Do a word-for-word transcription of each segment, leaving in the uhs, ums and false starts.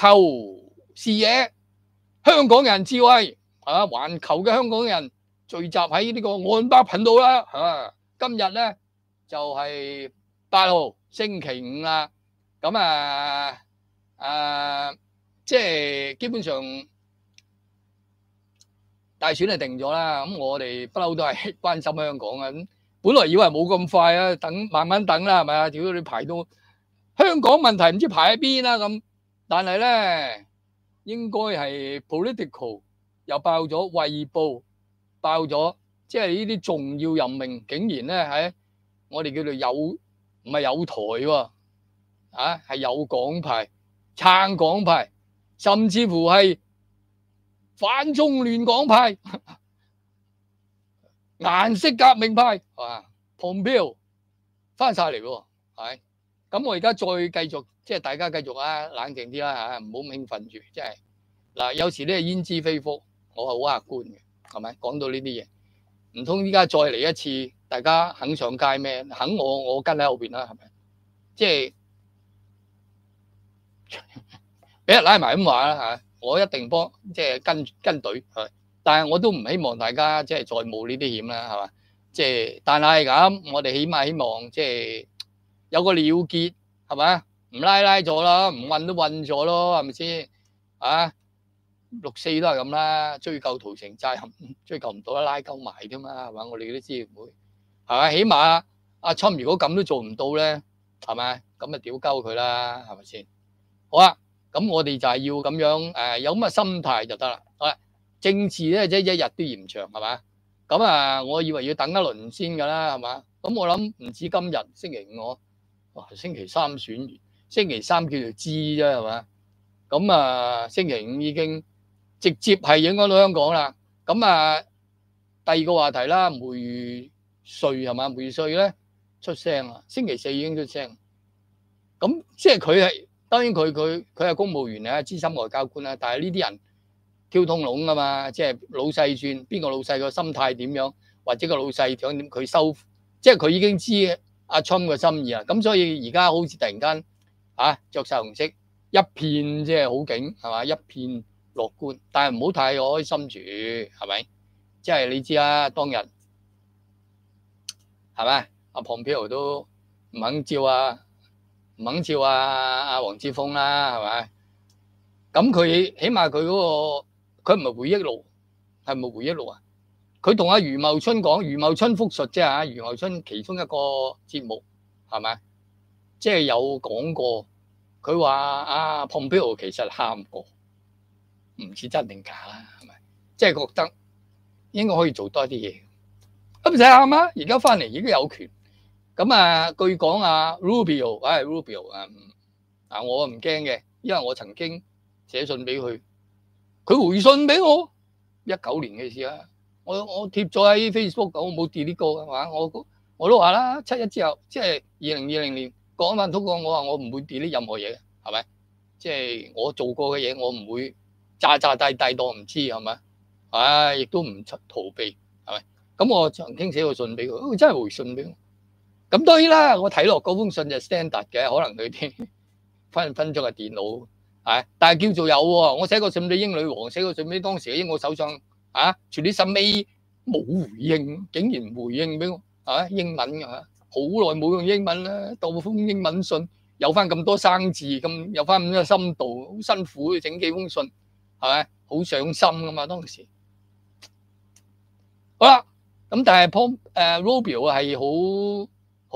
球視野，香港人智慧啊！環球嘅香港人聚集喺呢個岸巴頻道啦啊！今日咧就係八號星期五啦，咁啊啊，即係基本上大選係定咗啦。咁我哋不嬲都係關心香港啊。咁本來以為冇咁快啊，等慢慢等啦，係咪啊？屌你排到香港問題唔知排喺邊啦咁，但係咧應該係 political 又爆咗，衛報爆咗，即係呢啲重要任命竟然咧喺我哋叫做有唔係有台喎啊，係有港派撐港派，甚至乎係反中亂港派、顏色革命派啊 ，Pompeo 翻晒嚟喎，係咁我而家再繼續，即係大家繼續啊，冷靜啲啦嚇，唔好咁興奮住，即係嗱，有時呢係焉知非福，我係好客觀嘅，係咪？講到呢啲嘢，唔通依家再嚟一次，大家肯上街咩？肯我我跟喺後邊啦，係咪？即係俾人拉埋咁話啦嚇，我一定幫，即係跟跟隊係，但係我都唔希望大家即係再冒呢啲險啦，係嘛？即係但係咁，我哋起碼希望即係有個了結，係咪？唔拉拉咗啦，唔韞都韞咗咯，係咪先？啊，六四都係咁啦，追究屠城責任，追究唔到啦，拉鳩埋啫嘛，係嘛？我哋嗰啲支聯會係咪？起碼阿侵如果咁都做唔到咧，係咪？咁咪屌鳩佢啦，係咪先？好啦，咁我哋就係要咁樣誒，有咁嘅心態就得啦。好啦，政治咧即係一日都延長，係嘛？咁啊，我以為要等一輪先㗎啦，係嘛？咁我諗唔止今日星期五我，哇，星期三選完，星期三叫做知啫，係嘛？咁啊，星期五已經直接係影響到香港啦。咁啊，第二個話題啦，梅稅係嘛？梅稅咧出聲啊，星期四已經出聲。咁即係佢係當然佢佢佢係公務員啊，資深外交官啦。但係呢啲人挑通籠㗎嘛，即係老細算邊個老細個心態點樣，或者個老細想點佢收，即係佢已經知阿 Trump 嘅心意啊。咁所以而家好似突然間啊著曬紅色，一片即係好景係嘛，一片樂觀，但係唔好太開心住係咪？即係你知啦，當日係咪阿 Pompeo 都唔肯照啊，唔肯照啊阿黃之鋒啦，係咪？咁佢起碼佢嗰個佢唔係回憶錄，係咪回憶錄啊？佢同阿余茂春講，余茂春復述啫嚇，余茂春其中一個節目係咪？即係有講過，佢話阿 Pompeo 其實喊過，唔知真定假啦，係咪？即係覺得應該可以做多啲嘢，咁唔使喊啊！而家翻嚟已經有權。咁啊，據講啊 Rubio， 唉 Rubio 啊，啊我唔驚嘅，因為我曾經寫信俾佢，佢回信俾我，一九年嘅事啦。我我貼咗喺 Facebook， 我冇 delete 過嘅嘛。我我都話啦，七一之後，即係二零二零年講翻通過，我話我唔會 delete 任何嘢嘅，係咪？即係我做過嘅嘢，我唔會詐詐諦諦當唔知，係咪？唉，亦都唔逃避，係咪？咁我曾經寫過信俾佢，佢真係回信俾我。咁當然啦，我睇落嗰封信就 standard 嘅，可能佢啲分分鐘係電腦，係，但係叫做有喎。我寫過信俾英女王，寫過信俾當時嘅英國首相，啊，全啲信尾冇回應，竟然唔回應俾我，係咪英文㗎？好耐冇用英文啦，到封英文信有翻咁多生字，咁有翻咁多深度，好辛苦整幾封信，係咪？好上心㗎嘛當時。好啦，咁但係 Pom 誒 Rubio 係好。好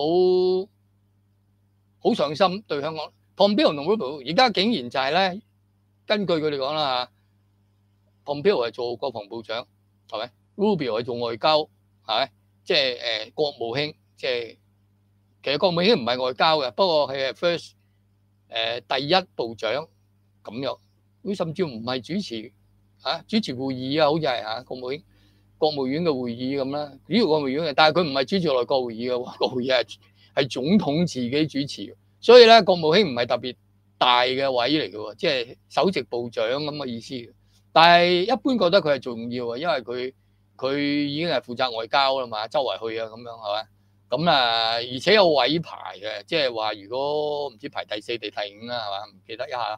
好上心對香港 ，Pompeo 同 Rubio 而家竟然就係咧，根據佢哋講啦嚇 ，Pompeo 係做國防部長，係咪 ？Rubio 係做外交，係咪？即係誒國務卿，即係其實國務卿唔係外交嘅，不過佢係 first 誒第一部長咁樣，佢甚至唔係主持嚇主持會議啊，好似係嚇國務卿。國務院嘅會議咁啦，主要國務院嘅，但係佢唔係主持內閣會議嘅，國會議係係總統自己主持，所以咧國務卿唔係特別大嘅位嚟嘅喎，即係首席部長咁嘅意思。但係一般覺得佢係重要嘅，因為佢佢已經係負責外交啦嘛，周圍去啊咁樣係咪？咁啊，而且有位排嘅，即係話如果唔知排第四定第五啦係嘛，唔記得一下，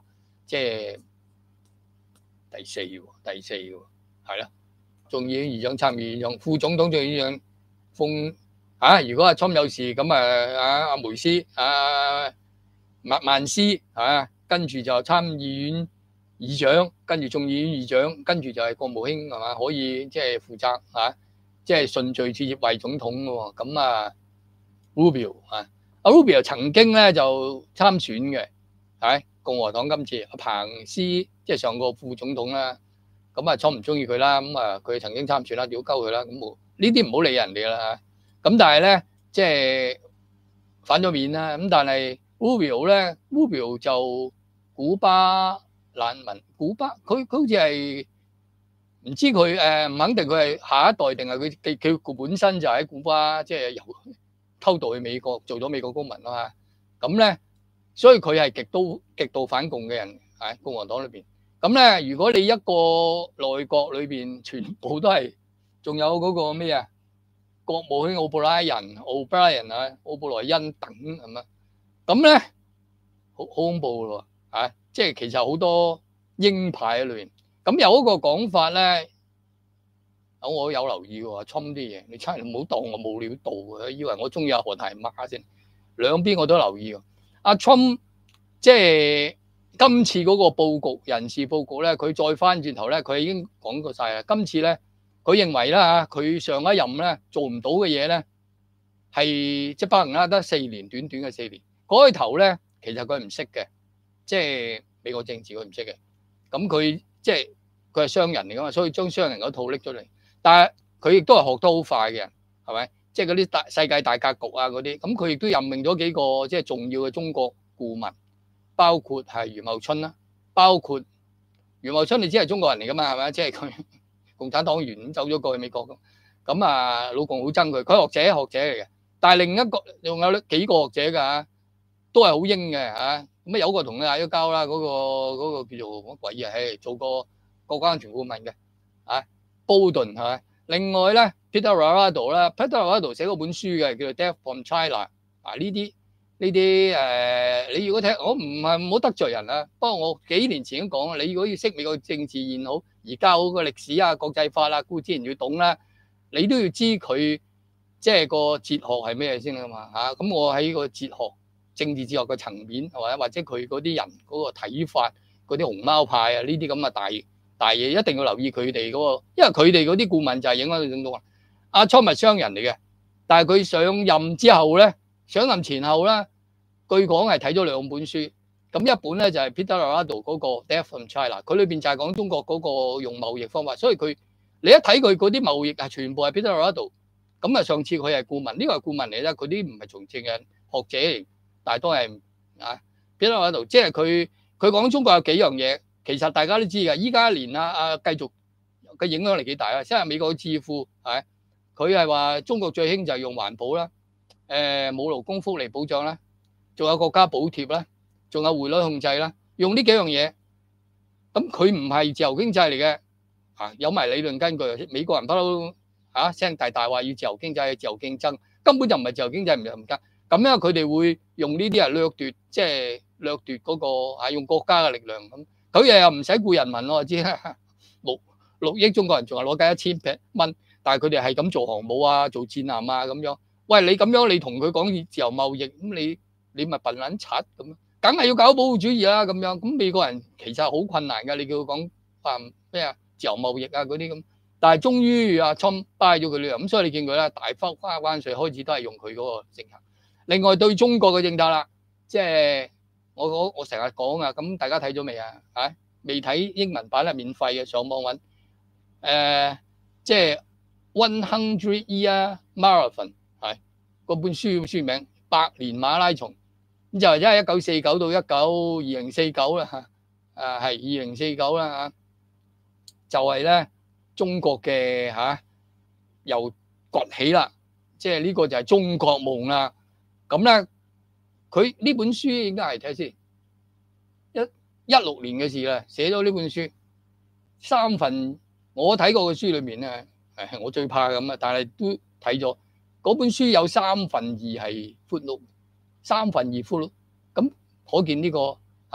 即係第四喎，第四喎，係啦。眾議院議長、參議院議長、副總統、眾議院議長封啊！如果阿侵有事，咁啊啊阿梅斯、阿麥曼斯啊，跟住就參議院議長，跟住眾議院議長，跟住就係國務卿係嘛，可以即係負責啊，即係順序接位總統嘅喎。咁啊 ，Rubio 啊，阿 Rubio 曾經咧就參選嘅，係共和黨今次阿彭斯即係上個副總統啦。咁啊，侵唔中意佢啦，咁啊，佢曾經參選啦，屌鳩佢啦，咁冇呢啲唔好理人哋啦嚇。咁但係咧，即係反咗面啦。咁但係 Rubio 咧 ，Rubio 就古巴難民，古巴佢佢好似係唔知佢誒唔肯定佢係下一代定係佢佢佢本身就喺古巴，即係由偷渡去美國做咗美國公民啊嘛。咁咧，所以佢係極度極度反共嘅人喺共和黨裏邊。咁咧，如果你一個內閣裏邊全部都係，仲有嗰個咩啊？國務卿奧布拉人、奧布萊恩啊、奧布萊恩等咁啊，咁咧好好恐怖咯喎！啊，即係其實好多鷹派喺裏邊。咁有一個講法咧，我有留意喎，侵啲嘢，你真係唔好當我冇料到嘅，以為我中意阿何大媽先。兩邊我都留意喎。阿侵即係。今次嗰個佈局人事佈局咧，佢再翻轉頭咧，佢已經講過晒啦。今次咧，佢認為啦嚇，佢上一任咧做唔到嘅嘢咧，係即係巴拿得四年，短短嘅四年。嗰開頭咧，其實佢唔識嘅，即係美國政治佢唔識嘅。咁佢即係佢係商人嚟噶嘛，所以將商人嗰套拎出嚟。但係佢亦都係學得好快嘅人，係咪？即係嗰啲大世界大格局啊嗰啲。咁佢亦都任命咗幾個即係重要嘅中國顧問。包括係余茂春啦，包括余茂春，你知係中國人嚟噶嘛，係咪？即係佢共產黨員咁走咗過去美國咁，咁啊老共好憎佢，佢係學者學者嚟嘅，但係另一個仲有幾個學者㗎，都係好英嘅嚇，咁啊有個同佢嗌咗交啦，嗰個嗰個叫做乜鬼嘢，係做過國家安全顧問嘅啊，波頓係咪？另外咧 Peter Navarro 啦 ，Peter Navarro 寫過本書嘅，叫做《Death from China》啊，呢啲。呢啲誒，你如果睇，我唔係唔好得罪人啊。不過我幾年前已經講啦，你如果要識美國政治現好，而家好個歷史啊、國際法啊，固之然要懂啦，你都要知佢即係個哲學係咩先啊嘛嚇。咁我喺個哲學、政治哲學嘅層面，係咪？或者佢嗰啲人嗰個睇法，嗰啲熊貓派啊，呢啲咁嘅大大嘢，一定要留意佢哋嗰個，因為佢哋嗰啲顧問就係影響到總統啊。阿侵係商人嚟嘅，但係佢上任之後咧。上任前後咧，據講係睇咗兩本書，咁一本咧就係 Peter Navarro 嗰個《Death from China》，佢裏邊就係講中國嗰個用貿易方法，所以佢你一睇佢嗰啲貿易係全部係 Peter Navarro，咁啊上次佢係顧問，呢個係顧問嚟啦，佢啲唔係從政嘅學者嚟，但係都係啊 Peter Navarro，即係佢佢講中國有幾樣嘢，其實大家都知㗎，依家連啊啊繼續嘅影響力幾大啊，即係美國智庫係，佢係話中國最興就係用環保啦。誒冇勞工福利保障啦，仲有國家補貼啦，仲有匯率控制啦，用呢幾樣嘢，咁佢唔係自由經濟嚟嘅，啊有埋理論根據，美國人不嬲嚇聲大大話要自由經濟、自由競爭，根本就唔係自由經濟，唔係唔得，咁咧佢哋會用呢啲啊掠奪，即係掠奪嗰個啊用國家嘅力量咁，佢又又唔使顧人民我知啦，六六億中國人仲係攞緊一千蚊，但係佢哋係咁做航母啊、做戰艦啊咁樣。喂，你咁樣你同佢講自由貿易，咁你你咪笨撚柒咁，梗係要搞保護主義啦咁樣。咁美國人其實好困難㗎，你叫佢講話咩啊自由貿易啊嗰啲咁，但係終於阿侵 buy 咗佢呢樣，咁所以你見佢咧大幅加關稅，開始都係用佢嗰個政策。另外對中國嘅政策啦，即係我我我成日講啊，咁大家睇咗未啊？嚇，未睇英文版係免費嘅，上網揾誒，即係 One Hundred Year Marathon。嗰本書書名《百年馬拉松》，咁就係因為一九四九到一九二零四九啦嚇，誒係二零四九啦嚇，就係咧中國嘅嚇又崛起啦，即係呢個就係中國夢啦。咁咧佢呢本書應該係睇下先，一一六年嘅事啦，寫咗呢本書三份，我睇過嘅書裏面咧，誒我最怕咁啊，但係都睇咗。嗰本書有三分二係 footnote，三分二 footnote，咁可見呢個啊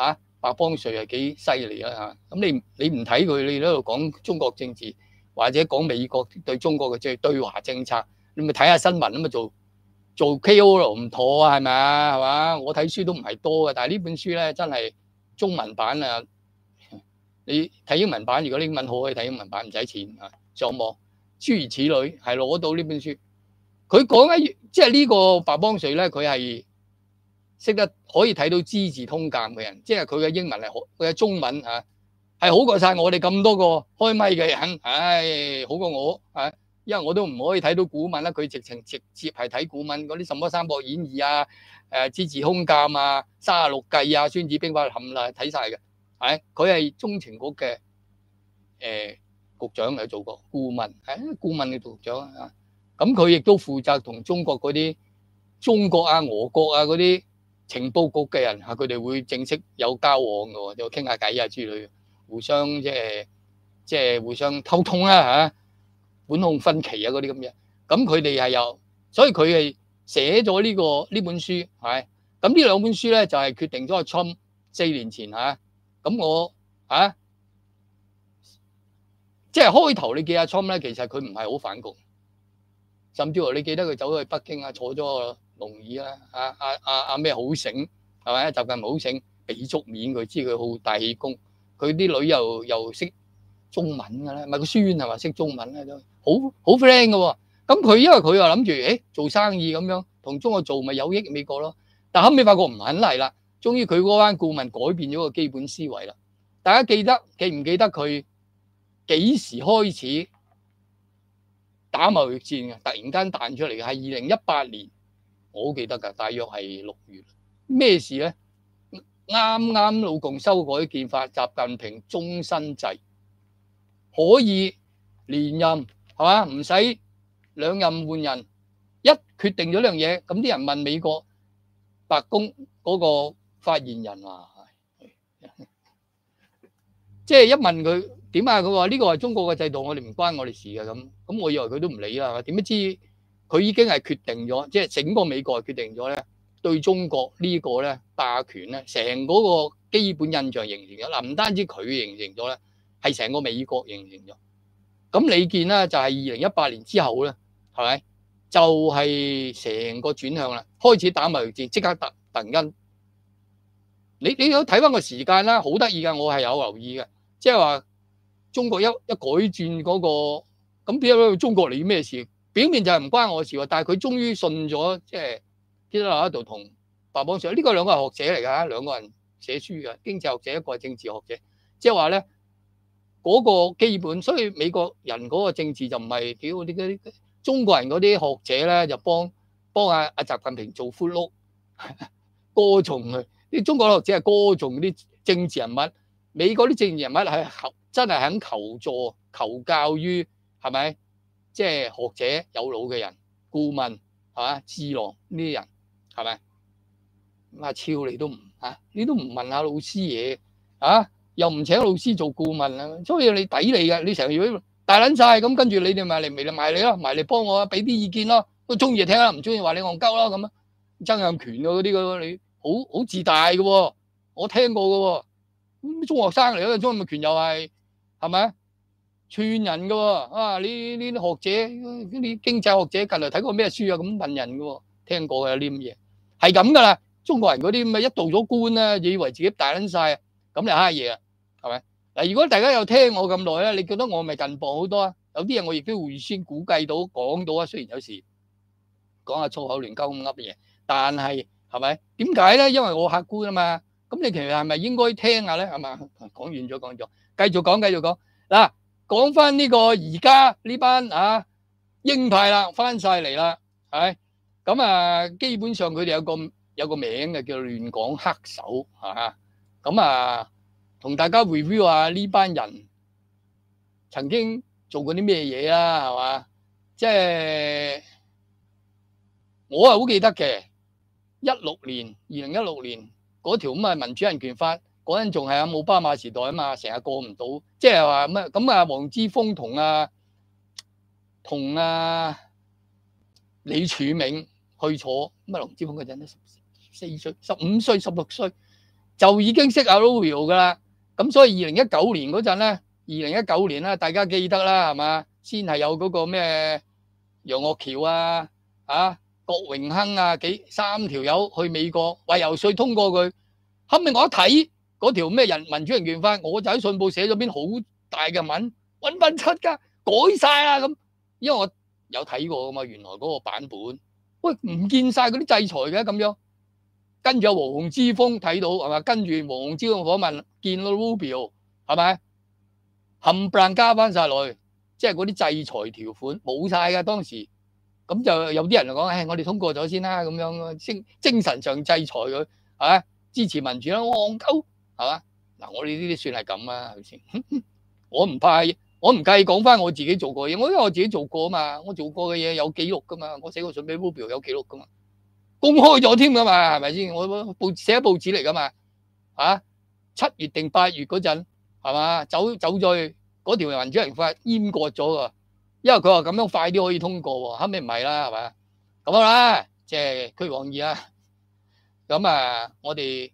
白邦瑞係幾犀利啊嚇！咁你你唔睇佢，你喺度講中國政治或者講美國對中國嘅即係對華政策，你咪睇下新聞啊嘛，做做 K O L 唔妥啊，係咪啊？係嘛？我睇書都唔係多嘅，但係呢本書咧真係中文版啊！你睇英文版，如果你英文好可以睇英文版，唔使錢啊，上網諸如此類，係攞到呢本書。佢講一即係呢個白邦瑞咧，佢係識得可以睇到資治通鑑嘅人，即係佢嘅英文係好，佢嘅中文嚇係好過晒我哋咁多個開咪嘅人，唉，好過我啊！因為我都唔可以睇到古文啦，佢直情直接係睇古文嗰啲什麼《三國演義》啊、誒《資治通鑑》啊、《三十六計》啊、《孫子兵法》冚啦睇晒嘅。係佢係中情局嘅誒局長嚟做過顧問，係顧問嘅局長啊。咁佢亦都負責同中國嗰啲中國啊、俄國啊嗰啲情報局嘅人嚇，佢哋會正式有交往嘅喎，就傾下偈啊之類，互相即係即係互相溝通啦嚇，管控分歧啊嗰啲咁嘅。咁佢哋係有，所以佢係寫咗呢個呢本書係。咁呢兩本書咧就係決定咗阿 Trump 四年前嚇。咁我啊，即係開頭你記阿 Trump 咧，其實佢唔係好反共，甚至乎你記得佢走去北京啊，坐咗個龍椅啦，啊啊啊啊咩好醒係咪？習近平好醒，俾足面佢，知佢好大氣功，佢啲女又又識中文㗎啦，唔係個孫係嘛識中文咧都好好 friend 嘅喎。咁佢因為佢又諗住誒做生意咁樣同中國做咪有益美國咯，但後尾發覺唔肯嚟啦。終於佢嗰班顧問改變咗個基本思維啦。大家記得記唔記得佢幾時開始打貿易戰嘅？突然間彈出嚟嘅係二零一八年，我好記得㗎，大約係六月。咩事咧？啱啱老共修改憲法，習近平終身制可以連任係嘛？唔使兩任換人，一決定咗呢樣嘢，咁啲人問美國白宮嗰個發言人話，即係一問佢點啊？佢話呢個係中國嘅制度，我哋唔關我哋事嘅咁。咁我以為佢都唔理啦，點不知佢已經係決定咗，即係整個美國係決定咗咧，對中國呢個咧霸權咧，成嗰個基本印象形成咗。嗱，唔單止佢形成咗咧，係成個美國形成咗。咁你見啦，就係二零一八年之後咧，係咪就係成個轉向啦？開始打貿易戰，即刻突突然間。你你都睇翻個時間啦，好得意㗎，我係有留意嘅，即係話中國一一改轉嗰個，咁點解中國理咩事？表面就係唔關我事喎，但係佢終於信咗，即係基德納喺度同白邦瑞，呢個兩個係學者嚟㗎，兩個人寫書嘅，經濟學者一個係政治學者，即係話咧嗰個基本，所以美國人嗰個政治就唔係屌啲嗰啲中國人嗰啲學者咧，就幫幫阿阿習近平做俘虜，歌頌佢。啲中國學者係歌頌啲政治人物，美國啲政治人物係求真係肯求助、求教於係咪？即係學者有腦嘅人、顧問係嘛、智囊呢啲人係咪？咁阿超你都唔嚇，你都唔問下老師嘢啊？又唔請老師做顧問啊？所以你抵你嘅，你成日要大撚晒咁，跟住你哋咪嚟咪嚟埋你咯，埋嚟幫我俾啲意見咯，都中意就聽啦，唔中意話你戇鳩咯咁啊！曾蔭權嗰啲嗰你。好好自大嘅喎，我聽過嘅喎，中學生嚟嘅，曾蔭權又係係咪串人嘅喎？啊，呢呢啲學者，呢啲經濟學者近來睇過咩書啊？咁問人嘅喎，聽過嘅有啲咁嘢，係咁噶啦。中國人嗰啲咁嘅一到咗官咧，以為自己大撚晒，咁就蝦嘢啦，係咪？嗱，如果大家有聽我咁耐咧，你覺得我咪近磅好多啊？有啲嘢我亦都會先估計到講到啊，雖然有時講下粗口亂鳩咁噏嘢，但係。係咪？點解咧？因為我客觀啊嘛。咁你其實係咪應該聽下咧？係嘛？講完咗，講咗，繼續講，繼續講。嗱，講翻呢個而家呢班啊鷹派啦，翻晒嚟啦，係咪？咁啊，基本上佢哋有個有個名嘅叫亂港黑手嚇。咁啊，同大家 review 下呢班人曾經做過啲咩嘢啦，係嘛？即係我係好記得嘅。一六年，二零一六年嗰條咁嘅民主人權法，嗰陣仲係阿奧巴馬時代啊嘛，成日過唔到，即係話咩咁啊？黃之鋒同啊同啊李柱銘去坐，咁啊黃之鋒嗰陣都十四歲、十五歲、十六歲， 就已經識阿 Rubio 噶啦。咁所以二零一九年嗰陣咧，二零一九年啦，大家記得啦，係嘛？先係有嗰個咩楊岳橋啊、啊郭榮鏗啊，幾三條友去美國為游說通過佢。後尾我一睇嗰條咩人民主人權法，我就喺信報寫咗篇好大嘅文，揾翻出噶，改晒啦咁。因為我有睇過噶嘛，原來嗰個版本，喂唔見晒嗰啲制裁嘅咁樣。跟住有黃之鋒睇到係嘛？跟住黃之鋒訪問見到 Rubio 係咪？冚唪唥加翻晒落去，即係嗰啲制裁條款冇晒㗎當時。咁就有啲人就講，誒，我哋通過咗先啦，咁樣精精神上制裁佢，係嘛？支持民主啦，我戇鳩係嘛？嗱，我哋呢啲算係咁啦，係咪先？我唔怕，我唔介意講翻我自己做過嘢，我因為我自己做過啊嘛，我做過嘅嘢有記錄噶嘛，我寫個信俾 Rubio 有記錄噶嘛，公開咗添噶嘛，係咪先？我報寫喺報紙嚟噶嘛，啊，七月定八月嗰陣係嘛？走走咗嗰條民主人法閹割咗噶。因為佢話咁樣快啲可以通過喎，後尾唔係啦，係咪？咁好啦，即係屈王義啦。咁啊，我哋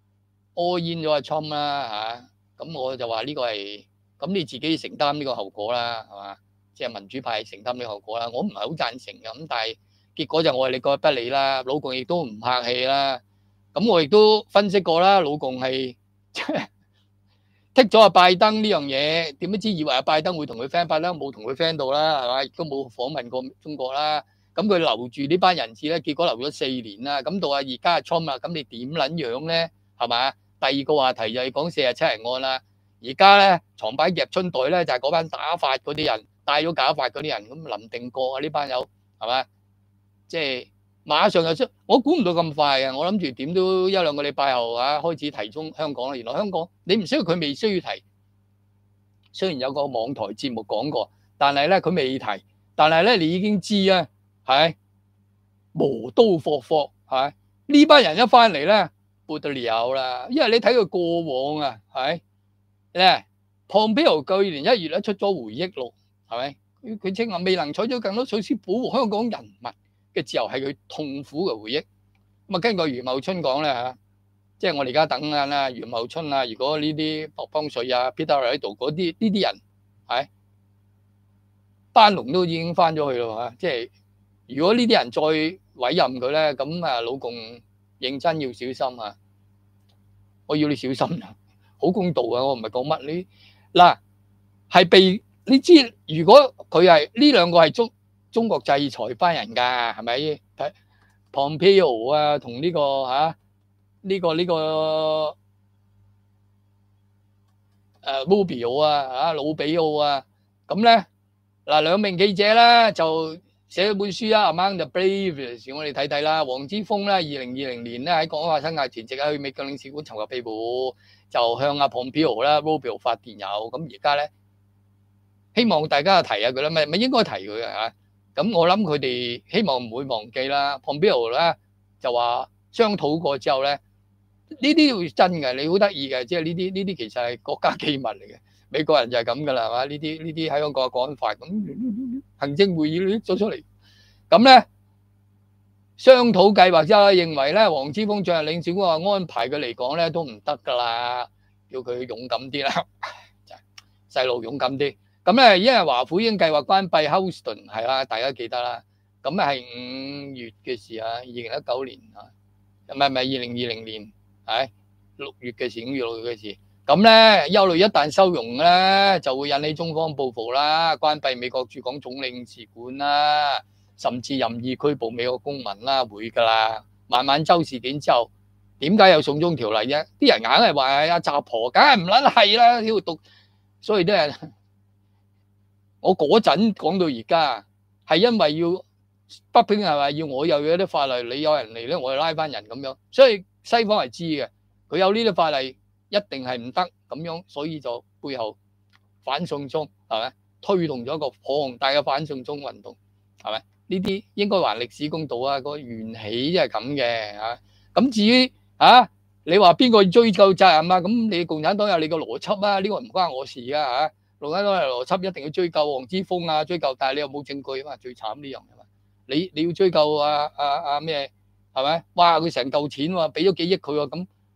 all in 咗阿 Trump 啦嚇，咁我就話呢個係咁你自己承擔呢個後果啦，係嘛？即係民主派承擔呢個後果啦。我唔係好贊成嘅，咁但係結果就我係你覺得不理啦。老共亦都唔客氣啦。咁我亦都分析過啦，老共係即係。剔咗阿拜登呢樣嘢，點不知以為阿拜登會同佢 friend 法啦，冇同佢 friend 到啦，係嘛？亦都冇訪問過中國啦。咁佢留住呢班人質咧，結果留咗四年啦。咁到啊而家阿 Trump 啦，咁你點撚樣咧？係嘛？第二個話題就係講四十七人案啦。而家咧床擺夾春袋咧，就係嗰班打法嗰啲人，戴咗假髮嗰啲人，咁林定國啊呢班友係嘛？即係。馬上就出，我估唔到咁快啊！我諗住點都一兩個禮拜後啊，開始提中香港啦。原來香港你唔需要佢未需要提，雖然有個網台節目講過，但係咧佢未提，但係咧你已經知啊，係磨刀霍霍，係呢班人一翻嚟咧，不得了啦！因為你睇佢過往啊，係咧 Pompeo 去年一月咧出咗回憶錄，係咪？佢佢稱話未能採取更多措施保護香港人民嘅自由係佢痛苦嘅回憶。咁啊，根據余茂春講咧嚇，即係我哋而家等緊啦，余茂春啊，如果呢啲博邦水啊、Peter 喺度嗰啲呢啲人係班農都已經翻咗去咯嚇，即係如果呢啲人再委任佢咧，咁啊老共認真要小心啊！我要你小心啊！好公道啊！我唔係講乜你嗱係被你知，如果佢係呢兩個係中。中國制裁班人㗎，係咪？睇 Pompeo 啊，同呢個嚇呢個呢個誒 Rubio 啊，嚇魯比奧啊，咁咧嗱兩名記者咧就寫咗本書啊 ，Among the Brave，我哋睇睇啦。黃之鋒咧，二零二零年咧喺國安法生效前夕去美國領事館尋求庇護，就向阿 Pompeo 啦、Rubio 發電郵。咁而家咧希望大家提下佢啦，咪咪應該提佢嘅嚇。咁我諗佢哋希望唔會忘記啦。Pompeo 咧就話商討過之後咧，呢啲要真嘅，你好得意嘅，即係呢啲呢啲其實係國家機密嚟嘅。美國人就係咁噶啦，係嘛？呢啲呢啲喺香港嘅國安法咁，行政會議拎咗出嚟，咁咧商討計劃之後認為咧，黃之鋒進入領事館話安排佢嚟講咧都唔得噶啦，叫佢勇敢啲啦，細路勇敢啲。咁咧，因為華府已經計劃關閉 Houston， 係啦，大家記得啦。咁係五月嘅事啊，二零一九年啊，唔係唔係二零二零年，係六月嘅事，五月六月嘅事。咁咧，憂慮一旦收容咧，就會引起中方報復啦，關閉美國駐港總領事館啦，甚至任意拘捕美國公民啦，會㗎啦。孟晚舟事件之後，點解有送中條例啫？啲人硬係話阿習婆，梗係唔撚係啦，喺度讀，所以啲人。我嗰陣講到而家，係因為要北京係咪要我又有啲法例，你有人嚟咧，我就拉翻人咁樣，所以西方係知嘅，佢有呢啲法例一定係唔得咁樣，所以就背後反送中係咪推動咗一個龐大嘅反送中運動係咪？呢啲應該還歷史公道啊！個緣起即係咁嘅嚇。咁至於啊，你話邊個追究責任啊？咁你共產黨有你個邏輯啊？呢個唔關我事啊嚇。共產黨嘅邏輯一定要追究黃之鋒啊，追究，但係你又冇證據啊嘛，最慘呢樣係嘛？你你要追究啊啊啊咩係咪？哇！佢成嚿錢喎，俾咗幾億佢喎，咁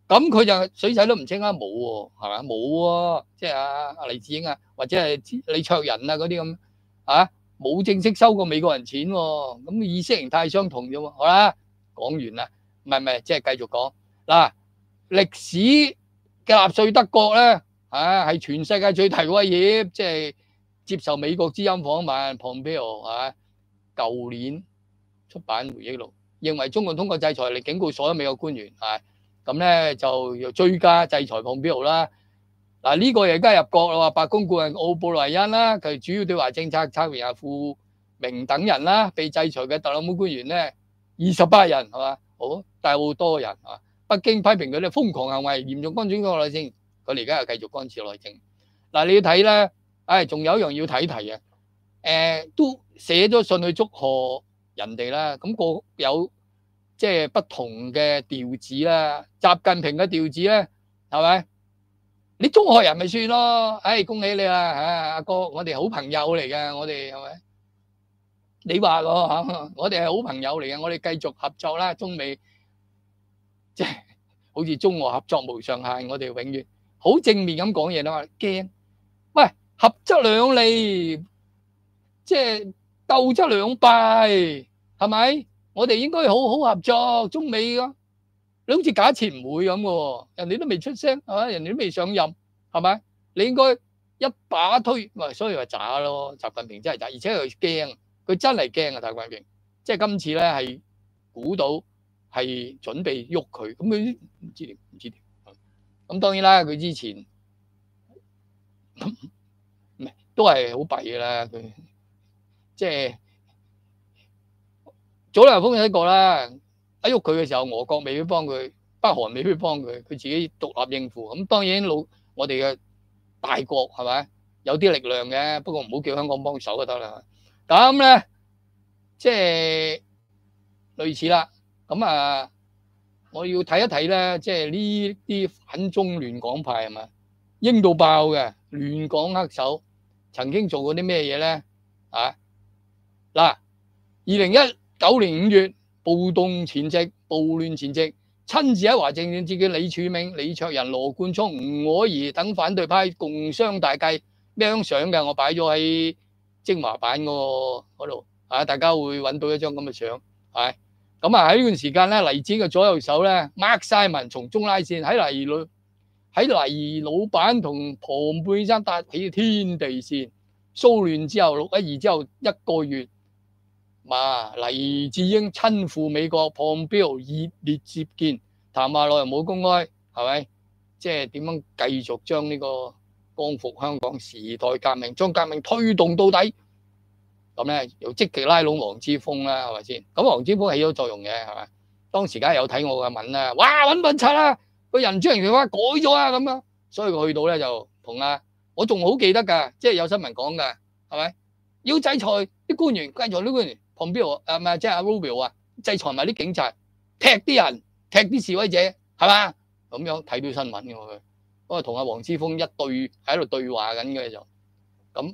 咁佢就水洗都唔清啊，冇喎，係嘛？冇喎，即係阿阿黎智英啊，或者係李卓人啊嗰啲咁啊，冇正式收過美國人錢喎，咁意識形態相同啫喎。好啦，講完啦，唔係唔係，即係繼續講嗱，歷史嘅納粹德國咧，啊係全世界最大嘅威脅，即係接受美國之音訪問 Pompeo 啊，舊年出版回憶錄，認為中共通過制裁嚟警告所有美國官員啊。咁咧就要追加制裁 Pompeo 啦。嗱呢個又加入國啦，話白宮顧問奧布萊恩啦，佢主要對華政策策員阿傅明等人啦，被制裁嘅特朗普官員咧二十八人係嘛，好但係好多人係嘛。北京批評佢哋瘋狂行為，嚴重干涉國內政，佢哋而家又繼續干涉內政。嗱你要睇咧，唉仲有一樣要睇題嘅，誒都寫咗信去祝賀人哋啦，咁個有。即係不同嘅調子啦，習近平嘅調子咧，係咪？你中學人咪算咯，唉，恭喜你啦，嚇阿哥，我哋好朋友嚟嘅，我哋係咪？你話我嚇，我哋係好朋友嚟嘅，我哋繼續合作啦，中美即係好似中俄合作無上限，我哋永遠好正面咁講嘢啦嘛，驚？喂，合則兩利，即係鬥則兩敗，係咪？我哋應該好好合作，中美㗎，你好似假設唔會咁嘅，人哋都未出聲，係咪？人哋都未上任，係咪？你應該一把推，喂，所以話渣咯。習近平真係渣，而且佢驚，佢真係驚啊！習近平，即係今次咧係估到係準備喐佢，咁佢唔知點，唔知點。咁當然啦，佢之前唔係都係好弊嘅啦，佢即係。早兩日風睇過啦，一喐佢嘅時候，俄國未必幫佢，北韓未必幫佢，佢自己獨立應付。咁當然老我哋嘅大國係咪有啲力量嘅？不過唔好叫香港幫手就得啦。咁咧即係類似啦。咁啊，我要睇一睇咧，即係呢啲反中亂港派係咪英到爆嘅亂港黑手，曾經做過啲咩嘢咧？啊嗱，二零一九年五月暴動前夕、暴亂前夕，親自喺華政政節嘅李柱銘、李卓人、羅冠聰、吳靄儀等反對派共商大計，咩張相嘅？我擺咗喺精華版嗰度，啊，大家會揾到一張咁嘅相，係咁啊！喺呢段時間咧，黎智英嘅左右手咧，Mark Simon 從中拉線，喺黎老喺黎老闆同龐貝山搭起天地線，騷亂之後六一二之後一個月。嘛，黎智英親赴美國 Pompeo 熱烈接見，談話內容冇公開，係咪？即係點樣繼續將呢個光復香港時代革命，將革命推動到底？咁咧又積極拉攏黃之鋒啦，係咪先？咁黃之鋒起咗作用嘅，係咪？當時梗係有睇我嘅文啦，哇揾笨柒啦，個人主人條話改咗啊咁樣，所以佢去到咧就同啊，我仲好記得㗎，即係有新聞講㗎，係咪？要制裁啲官員，制裁啲官員。Pompeo 啊，唔係即係阿 Rubio 啊，制裁埋啲警察，踢啲人，踢啲示威者，係嘛？咁樣睇到新聞嘅佢，嗰個同阿黃之鋒一對喺度對話緊嘅就，咁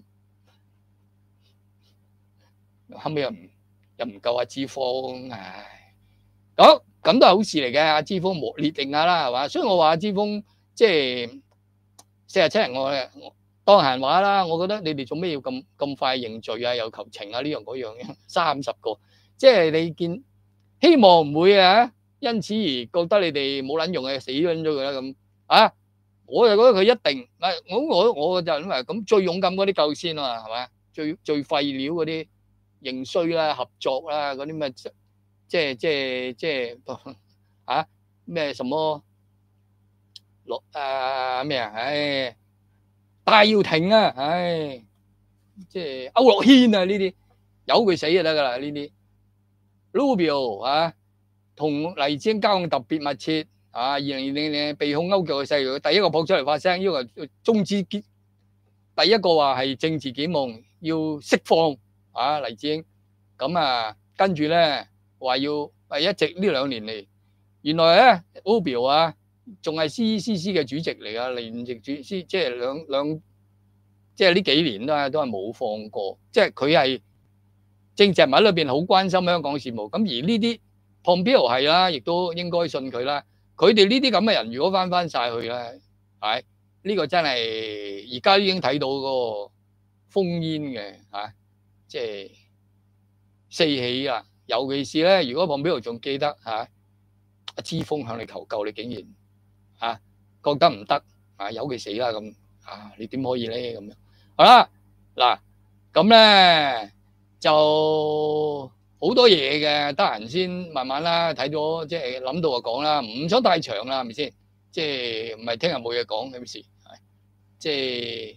後尾又唔又唔夠阿之鋒，唉，咁咁都係好事嚟嘅。阿之鋒磨練定下啦，係嘛？所以我話阿之鋒即係四十七人我咧。當閒話啦，我覺得你哋做咩要咁咁快認罪啊？又求情啊？呢樣嗰樣嘅三十個，即係你見希望唔會啊，因此而覺得你哋冇撚用嘅，死撚咗佢啦咁啊！我就覺得佢一定，我我我就諗埋咁最勇敢嗰啲救先啊，係嘛？最最廢料嗰啲認衰啦、合作啦嗰啲咩，即係即係即係啊咩什麼落啊咩啊？唉！戴耀廷啊，唉，即係歐樂軒啊，呢啲由佢死就得噶啦，呢啲 Rubio 啊，同黎智英交往特別密切啊，二零二零年被控勾結嘅細路，第一個撲出嚟發聲，要求終止檢，第一個話係政治檢控，要釋放啊黎智英，咁啊跟住咧話要係一直呢兩年嚟，原來咧 Rubio 啊。仲係 C C C 嘅主席嚟噶，聯席主席，即係兩兩，即係呢幾年都係都係冇放過，即係佢係政治人物裏邊好關心香港事務。咁而呢啲 Pompeo 係啦，亦都應該信佢啦。 佢哋呢啲咁嘅人，如果翻翻晒去咧，係呢個真係而家已經睇到嗰個烽煙嘅嚇，即係四起啦。尤其是咧，如果旁邊度仲記得嚇，阿之鋒向你求救，你竟然嚇覺得唔得啊，由佢死啦咁啊，你點可以咧咁樣？好啦，嗱咁咧就好多嘢嘅，得閒先慢慢啦，睇咗即係諗到就講啦，唔想太長啦，係咪先？即係唔係聽日冇嘢講有事？係即係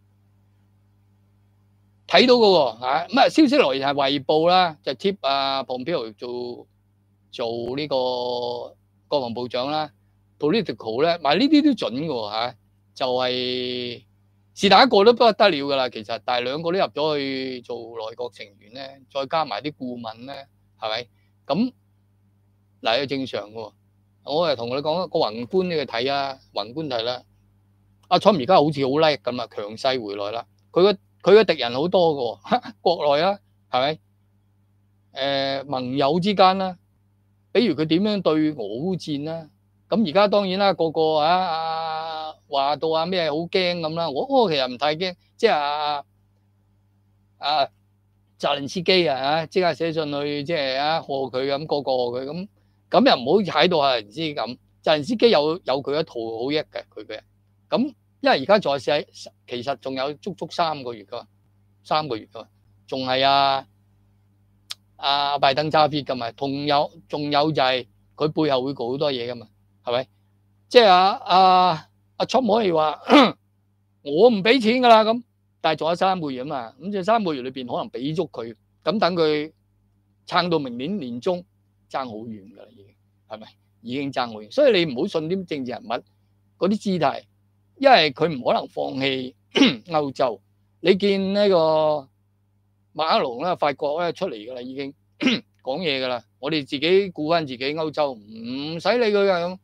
睇到嘅喎嚇，咁啊消息來源係衛報啦，就 tip 啊 Pompeo 做做呢個國防部長啦 ，political 咧，買呢啲都準嘅喎嚇，就係是但一個都不得了㗎啦，其實，但係兩個都入咗去做內閣成員咧，再加埋啲顧問咧，係咪？咁嗱，係正常嘅喎。我係同你講個宏觀你去睇啊，宏觀睇啦。阿 Trump 而家好似好叻咁啊，強勢回來啦。佢個佢嘅敵人好多嘅喎，國內啦，係咪？誒盟友之間啦，比如佢點樣對俄烏戰啦。咁而家當然啦，個個啊啊話到啊咩好驚咁啦。我我其實唔太驚，即係啊啊澤連斯基啊，即刻寫信去即係啊賀佢咁，個個賀佢咁，咁又唔好踩到澤連斯基咁。澤連斯基有有佢一套好益嘅佢嘅。咁因為而家在世其實仲有足足三個月噶，三個月噶，仲係啊啊拜登揸 fit 噶嘛，同有仲有就係佢背後會搞好多嘢噶嘛。係咪？即係啊啊阿 Trump 可以話我唔俾錢㗎啦咁，但係仲有三個月啊嘛，咁即係三個月裏邊可能俾足佢，咁等佢撐到明年年中，爭好遠㗎啦已經，係咪？已經爭好遠，所以你唔好信啲政治人物嗰啲姿態，因為佢唔可能放棄歐洲。你見呢個馬克龍咧、法國咧出嚟㗎啦，已經講嘢㗎啦，我哋自己顧翻自己歐洲，唔使理佢㗎咁。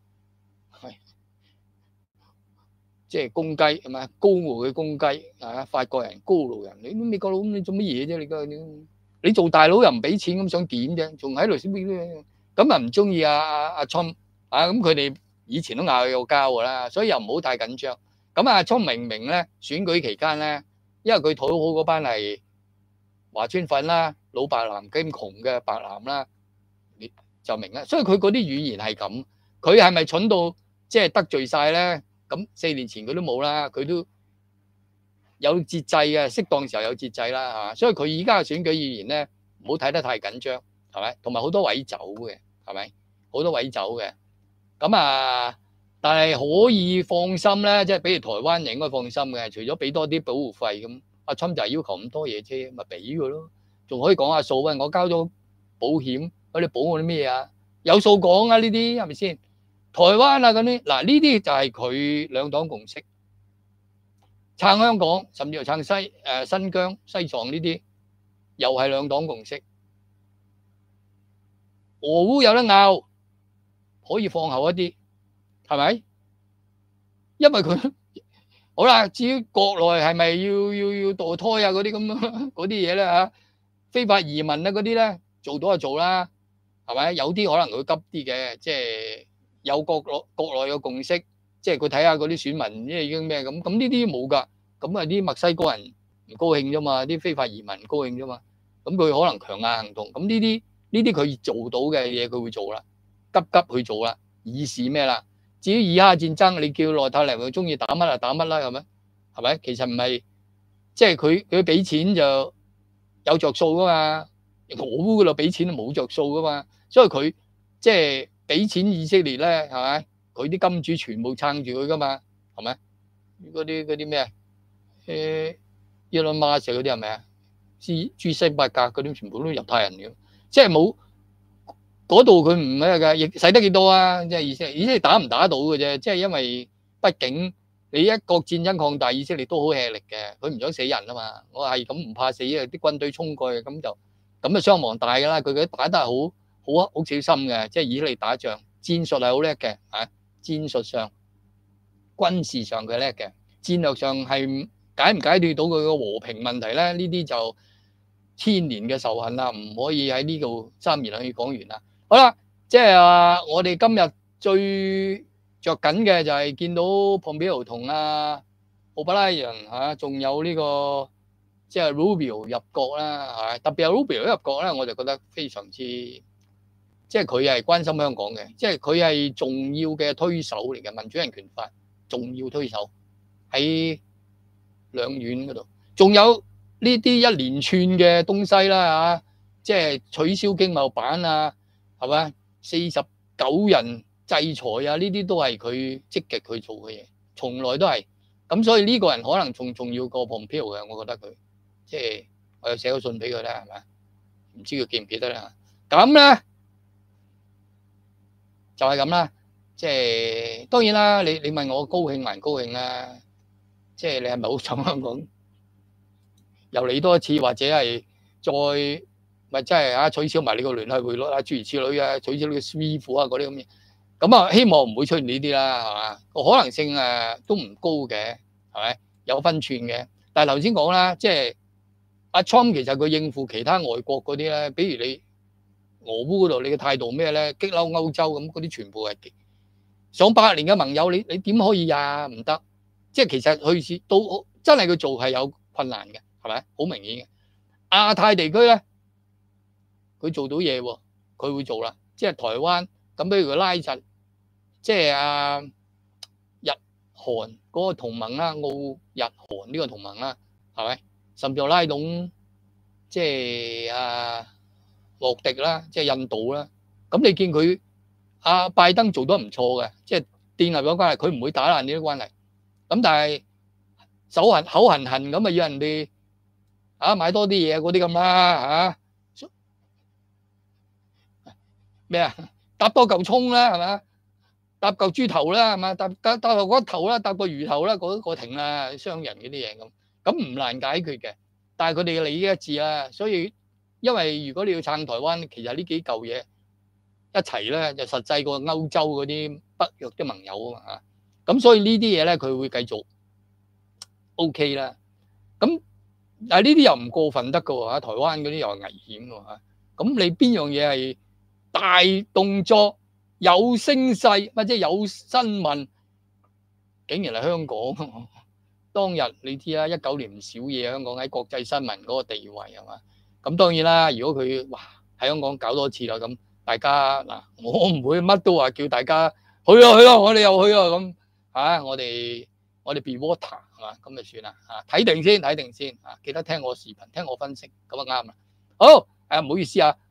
即係公雞係咪？高傲嘅公雞啊！法國人高傲人，你美國佬你做乜嘢啫？你個你你做大佬又唔俾錢咁，想點啫？仲喺度先咁啊？唔中意阿阿阿 Trump 啊！咁佢哋以前都嗌過交㗎啦，所以又唔好太緊張。咁阿 Trump 明明咧選舉期間咧，因為佢討好嗰班係華川粉啦、老白藍兼窮嘅白藍啦，你就明啦。所以佢嗰啲語言係咁，佢係咪蠢到即係得罪晒咧？咁四年前佢都冇啦，佢都有節制嘅，適當時候有節制啦，係嘛？所以佢而家嘅選舉語言咧，唔好睇得太緊張，係咪？同埋好多位走嘅，係咪？好多位走嘅，咁啊，但係可以放心咧，即係比如台灣應該放心嘅，除咗俾多啲保護費咁，阿 Trump 就係要求咁多嘢啫，咪俾佢咯，仲可以講下數啊，我交咗保險，嗰啲保我啲咩啊？有數講啊，呢啲係咪先？台灣啊嗰啲，嗱呢啲就係佢兩黨共識，撐香港，甚至乎撐西誒新疆、西藏呢啲，又係兩黨共識。俄烏有得拗，可以放後一啲，係咪？因為佢好啦，至於國內係咪要要要墮胎啊嗰啲咁嗰啲嘢咧嚇，非法移民啊嗰啲咧，做到就做啦，係咪？有啲可能會急啲嘅，即係。有國內國內嘅共識，即係佢睇下嗰啲選民，即係已經咩咁，咁呢啲冇㗎，咁啊啲墨西哥人唔高興啫嘛，啲非法移民唔高興啫嘛，咁佢可能強硬行動，咁呢啲呢啲佢做到嘅嘢佢會做啦，急急去做啦，以示咩啦？至於以哈戰爭，你叫內塔尼亞胡中意打乜就打乜啦，係咪？係咪？其實唔係，即係佢佢俾錢就有着數㗎嘛，俄烏嗰度俾錢都冇着數㗎嘛，所以佢即係。俾錢以色列咧，係咪？佢啲金主全部撐住佢噶嘛，係咪？嗰啲嗰啲咩啊？誒，伊朗馬石嗰啲係咪啊？朱朱西伯格嗰啲全部都猶太人嘅，即係冇嗰度佢唔咩㗎，亦使得幾多啊？即係以色列，以色列打唔打到嘅啫，即係因為畢竟你一個戰爭擴大，以色列都好吃力嘅，佢唔想死人啊嘛。我係咁唔怕死啊，啲軍隊衝過去咁就咁就傷亡大㗎啦。佢嗰啲打得係好。好啊，好小心嘅，即係以色列打仗戰術係好叻嘅，啊，戰術上、軍事上佢叻嘅，戰略上係解唔解決到佢個和平問題咧？呢啲就千年嘅仇恨啦，唔可以喺呢度三言兩語講完啦。好啦，即係話我哋今日最着緊嘅就係見到 Pompeo 同阿奧巴拉人嚇，仲有呢個即係 Rubio 入閣啦嚇，特別係 Rubio 入閣咧，我就覺得非常之即係佢係關心香港嘅，即係佢係重要嘅推手嚟嘅民主人權法重要推手喺兩院嗰度，仲有呢啲一連串嘅東西啦嚇，即係取消經貿辦啊，係嘛？四十九人制裁啊，呢啲都係佢積極去做嘅嘢，從來都係。咁所以呢個人可能仲重要過 Pompeo 嘅，我覺得佢即係我有寫個信俾佢啦，係咪？唔知佢記唔記得啦？咁咧就係咁啦，即係當然啦。你你問我高興還高興啦，即係你係咪好想香港又嚟多一次，或者係再咪真係啊取消埋你個聯繫匯率啊，諸如此類啊，取消呢個 SWIFT 啊嗰啲咁嘅。咁啊，希望唔會出現呢啲啦，係嘛？個可能性誒都唔高嘅，係咪？有分寸嘅。但係頭先講啦，即係阿 Trump 其實佢應付其他外國嗰啲咧，比如你俄烏嗰度，你嘅態度咩咧？激嬲歐洲咁嗰啲，全部係上百年嘅盟友，你你點可以呀？唔得。即係其實佢到真係佢做係有困難嘅，係咪？好明顯嘅。亞太地區咧，佢做到嘢喎，佢會做啦。即係台灣。咁比如佢拉實，即係啊日韓嗰個同盟啦，澳日韓呢個同盟啦，係咪？甚至拉攏即係啊莫迪啦，即係印度啦。咁你見佢阿拜登做得唔錯嘅，即係建立咗關係，佢唔會打爛呢啲關係。咁但係手痕口痕痕咁啊，要人哋啊買多啲嘢嗰啲咁啦嚇咩啊？搭多嚿葱啦，係嘛？搭嚿豬頭啦，係嘛？搭搭搭個骨頭啦，搭個魚頭啦，嗰個停啦，商人嗰啲嘢咁，咁唔難解決嘅。但係佢哋嘅利益一致啦，所以因為如果你要撐台灣，其實呢幾嚿嘢一齊咧，就實際過歐洲嗰啲北約啲盟友啊嘛。咁所以呢啲嘢咧，佢會繼續 OK 啦。咁但係呢啲又唔過分得㗎喎，台灣嗰啲又係危險㗎喎。咁你邊樣嘢係大動作有聲勢，或者有新聞，竟然係香港。當日你知啦，一九年唔少嘢，香港喺國際新聞嗰個地位係嘛？咁當然啦，如果佢哇喺香港搞多次啦，咁大家嗱，我唔會乜都話叫大家去啊去啊，我哋又去啊咁嚇，我哋我哋 be water 係嘛？咁就算啦嚇，睇定先睇定先嚇，記得聽我視頻，聽我分析咁啊啱啦。好誒，唔好意思啊。